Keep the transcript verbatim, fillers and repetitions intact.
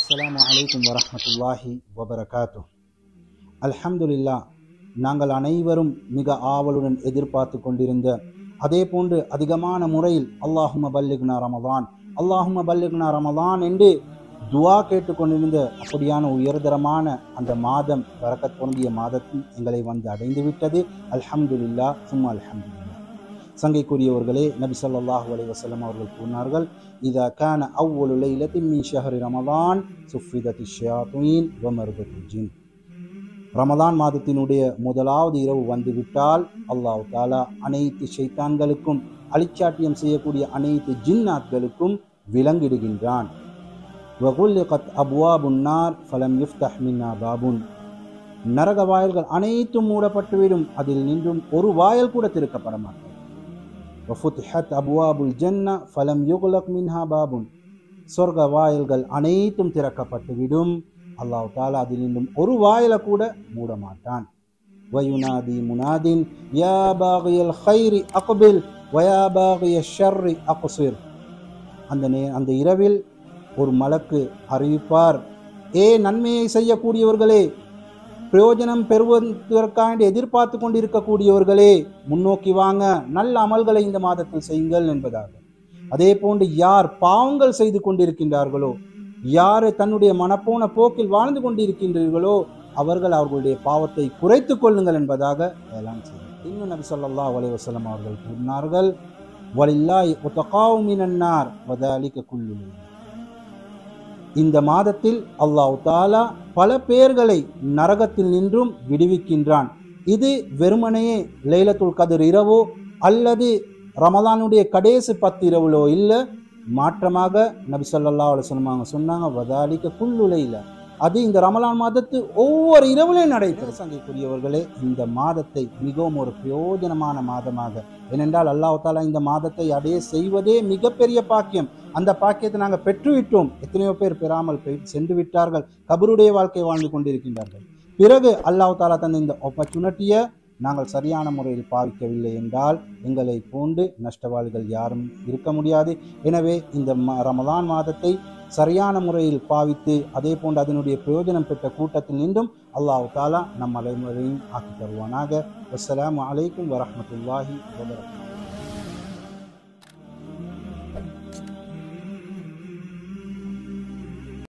அஸ்ஸலாமு அலைக்கும் வரஹ்மத்துல்லாஹி வபரகாத்துஹ். அல்ஹம்துலில்லாஹ், நாங்கள் அனைவரும் மிக ஆவலுடன் எதிர்பார்த்து கொண்டிருந்த அதே போன்று அதிகமான முறையில் அல்லாஹும்ம பல்லிக்னா ரமதான் அல்லாஹும்ம பல்லிக்னா ரமதான் என்று துவா கேட்டுக்கொண்டிருந்த அப்படியான உயர்தரமான அந்த மாதம், பரக்கத் பொருந்திய மாதத்தில் எங்களை வந்து அடைந்து விட்டது. அல்ஹம்துலில்லாஹ் சும்மா அல்ஹம்துலில்லாஹ். சங்கைக்குரியவர்களே, நபி ஸல்லல்லாஹு அலைஹி வஸல்லம் அவர்கள் கூறினார்கள், இதா கான அவ்வலு லைலத்தின் மின் ஷஹ்ரி ரமதான் சுஃபிதத்திஷ் ஷயாத்தீன் வ மர்தத்துல் ஜின். ரமதான் மாதத்தினுடைய முதலாவது இரவு வந்துவிட்டால் அல்லாஹ் தஆலா அனைத்து ஷைத்தான்களுக்கும், அழிச்சாட்டியம் செய்யக்கூடிய அனைத்து ஜின்னாத்களுக்கும் விலங்கிடுகின்றான். வகுல்லிகத் அப்வாபுன் நார் ஃபலம் யுஃப்தஹ் மின்ஹா பாபுன். நரக வாயில்கள் அனைத்தும் மூடப்பட்டுவிடும், அதில் நின்றும் ஒரு வாயில் கூட திறக்கப்பட மாட்டார். வஃபுத்திஹத் அப்வாபுல் ஜன்னா ஃபலம் யுக்லக் மின்ஹா பாபுன். சொர்க்க வாயில்கள் அனைத்தும் திறக்கப்பட்டுவிடும், அல்லாஹ் தஆலா அதில் நின்றும் ஒரு வாயில கூட மூட மாட்டான். வயுனாதி முனாதின் யா பாகியல் கைரி அக்பில் வயா பாகிய ஷர்ரி அக்ஸிர். அந்த நே அந்த இரவில் ஒரு மலக்கு அறிவிப்பார், ஏ நன்மையை செய்யக்கூடியவர்களே, பிரயோஜனம் பெறுவதற்காக எதிர்பார்த்து கொண்டிருக்கக்கூடியவர்களே, முன்னோக்கி வாங்க, நல்ல அமல்களை இந்த மாதத்தில் செய்யுங்கள் என்பதாக. அதே போன்று யார் பாவங்கள் செய்து கொண்டிருக்கின்றார்களோ, யார் தன்னுடைய மனப்போன போக்கில் வாழ்ந்து கொண்டிருக்கின்றீர்களோ, அவர்கள் அவர்களுடைய பாவத்தை குறைத்து கொள்ளுங்கள் என்பதாக ஏலான் செய்தார். இன்னும் நபி ஸல்லல்லாஹு அலைஹி வஸல்லம் அவர்கள் கூறினார்கள், வலில்லாஹி உத்தகாவு மினன் நார் வதாலிக குல்லு லைல். இந்த மாதத்தில் அல்லாஹ் தஆலா பல பேர்களை நரகத்தில் நின்றும் விடுவிக்கின்றான். இது வெறுமனையே லைலத்துல் கத்ர் இரவோ அல்லது ரமலானுடைய கடைசி பத்து இரவுலோ இல்லை, மாற்றமாக நபி ஸல்லல்லாஹு அலைஹி வஸல்லம் அவங்க சொன்னாங்க, வதாலிக குல்லு லைல. அது இந்த ரமலான் மாதத்து ஒவ்வொரு இரவுலையும் நடைபெறும். சங்கைக்குரியவர்களே, இந்த மாதத்தை மிகவும் ஒரு பிரயோஜனமான மாதமாக, ஏனென்றால் அல்லாஹ் தஆலா இந்த மாதத்தை அடைய செய்வதே மிகப்பெரிய பாக்கியம். அந்த பாக்கியத்தை நாங்கள் பெற்றுவிட்டோம். எத்தனையோ பேர் பெறாமல் சென்று விட்டார்கள், கபருடைய வாழ்க்கை வாழ்ந்து கொண்டிருக்கின்றார்கள். பிறகு அல்லாஹ் தஆலா தந்த இந்த ஆப்பர்ச்சுனிட்டியை நாங்கள் சரியான முறையில் பாவிக்கவில்லை என்றால் எங்களை போன்று நஷ்டவாளிகள் யாரும் இருக்க முடியாது. எனவே இந்த ரமலான் மாதத்தை சரியான முறையில் பாவித்து அதே போன்று அதனுடைய பிரயோஜனம் பெற்ற கூட்டத்தில் நின்றும் அல்லாஹ் தஆலா நம் அனைவரையும் ஆக்கி தருவானாக. அஸ்ஸலாமு அலைக்கும் வரஹ்மத்துல்லாஹி வபரகாத்துஹு.